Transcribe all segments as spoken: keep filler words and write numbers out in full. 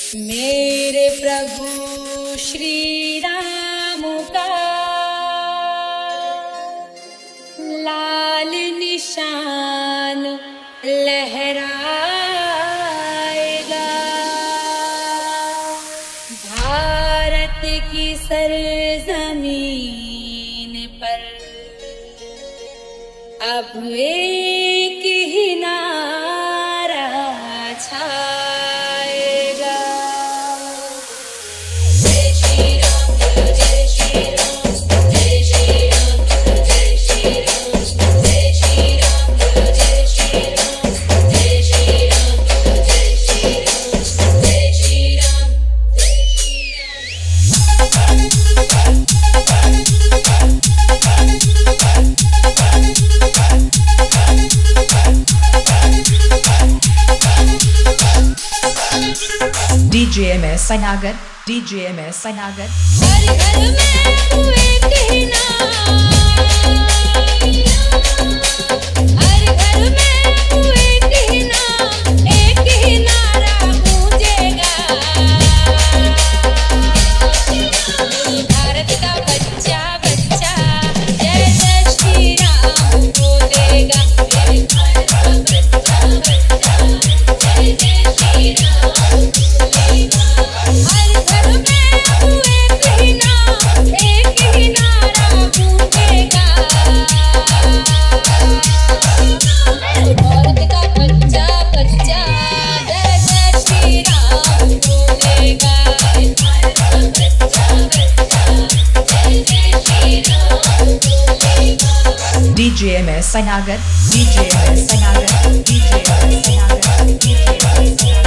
मेरे प्रभु श्री राम का लाल निशान लहराएगा, भारत की सरजमीन पर अब एक ही नारा छाएगा। जय श्री राम, जय श्री राम, जय श्री राम, जय श्री राम, जय श्री राम, जय श्री राम, जय श्री राम, जय श्री राम, जय श्री राम, जय D J M S Sanagar, D J M S Sanagar. हर घर में एक ही नाम, हर घर में एक ही नाम, एक ही नारा गूंजेगा। भारत का बच्चा बच्चा जय जय श्री राम बोलेगा। भारत का बच्चा बच्चा जय जय श्री राम बोलेगा। हर घर में एक ही नाम, एक ही नारा गूंजेगा। भारत का बच्चा बच्चा जय जय श्री राम बोलेगा। भारत का बच्चा बच्चा जय जय श्री राम बोलेगा। D J M S Sanagar, D J M S Sanagar, D J M S Sanagar, D J M S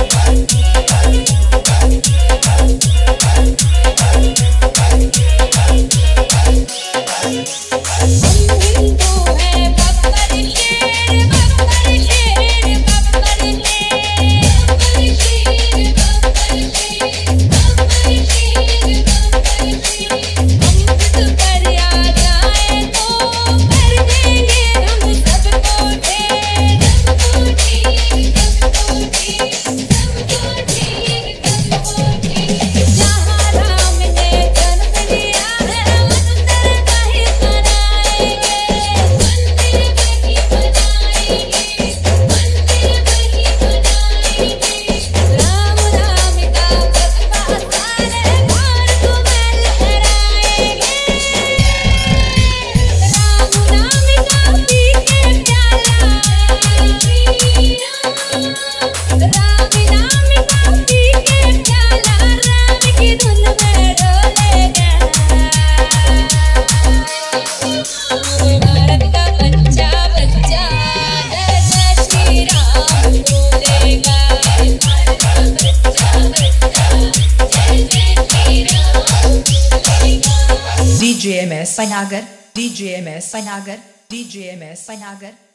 Hindu है बब्बर शेर, बब्बर शेर, बब्बर शेर, बब्बर शेर, बब्बर शेर, बब्बर शेर, बब्बर शेर। हम पर आ जाए तो कर देंगे हम सबको ढेर, सबको ठीक, सबको ठीक, सबको ठीक, सबको ठीक। जहाँ राम ने जन्म लिया है मंदिर वहीं बनाएंगे, मंदिर वहीं बनाएंगे, मंदिर वहीं बनाएंगे। राम नाम का जज्बा सारे भारत में लहराएंगे। राम नाम का पी के प्याला श्री राम, राम नाम का पी के प्याला राम की धुन में डोलेगा। भारत का बच्चा बच्चा जय जय श्री राम बोलेगा। भारत का बच्चा बच्चा जय जय श्री राम बोलेगा। D J M S Sanagar, D J M S Sanagar, D J M S Sanagar.